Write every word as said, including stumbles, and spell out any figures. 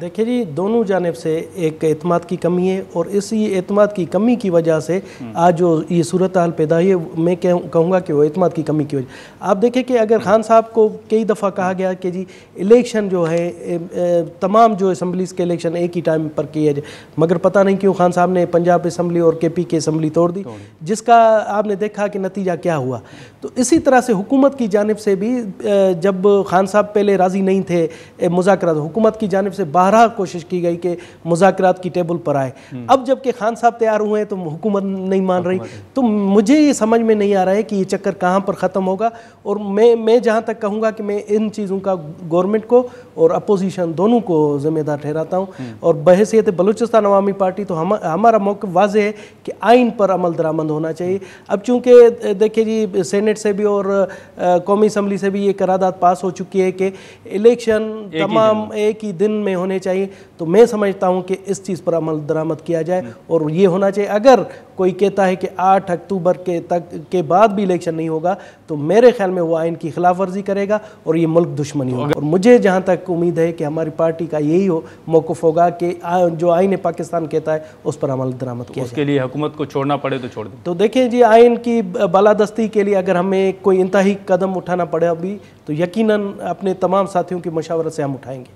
देखिए जी, दोनों जानिब से एक एतमाद की कमी है और इसी एतमाद की कमी की वजह से आज जो ये सूरत हाल पैदा हुई है, मैं कहूँगा कि वो एतमाद की कमी की वजह। आप देखें कि अगर खान साहब को कई दफ़ा कहा गया कि जी इलेक्शन जो है तमाम जो असम्बलीज़ के इलेक्शन एक ही टाइम पर किए जाए, मगर पता नहीं क्यों खान साहब ने पंजाब असम्बली और के पी की असम्बली तोड़ दी, जिसका आपने देखा कि नतीजा क्या हुआ। तो इसी तरह से हुकूमत की जानिब से भी जब खान साहब पहले राज़ी नहीं थे मुज़ाकरात, हुकूमत की जानिब से बारहा कोशिश की गई कि मुज़ाकरात की टेबल पर आए। अब जबकि खान साहब तैयार हुए हैं तो हुकूमत नहीं मान रही। तो मुझे ये समझ में नहीं आ रहा है कि ये चक्कर कहाँ पर ख़त्म होगा। और मैं मैं जहाँ तक कहूँगा कि मैं इन चीज़ों का गवर्नमेंट को और अपोजिशन दोनों को ज़िम्मेदार ठहराता हूँ। और बहैसियत बलूचिस्तान अवामी पार्टी तो हम हमारा मौक़िफ़ वाज़ेह है कि आइन पर अमल दरामद होना चाहिए। अब चूँकि देखिए जी, सेनेट से भी और कौमी असम्बली से भी ये करारदाद पास हो चुकी है कि इलेक्शन तमाम एक ही दिन में होने चाहिए। तो मैं समझता हूं कि इस चीज़ पर अमल दरामद किया जाए और ये होना चाहिए। अगर कोई कहता है कि आठ अक्टूबर के तक के बाद भी इलेक्शन नहीं होगा तो मेरे ख्याल में वो आइन की खिलाफ वर्जी करेगा और ये मुल्क दुश्मनी होगा। और मुझे जहां तक उम्मीद है कि हमारी पार्टी का यही हो मौक़िफ़ होगा कि जो आइन पाकिस्तान कहता है उस पर अमल दरामद किया जाए। उसके लिए हुकूमत को छोड़ना पड़े तो छोड़ दें। तो देखें जी, आइन की बालादस्ती के लिए अगर हमें कोई इंतहाई कदम उठाना पड़े अभी, तो यकीनन अपने तमाम साथियों की मशावरत से हम उठाएंगे।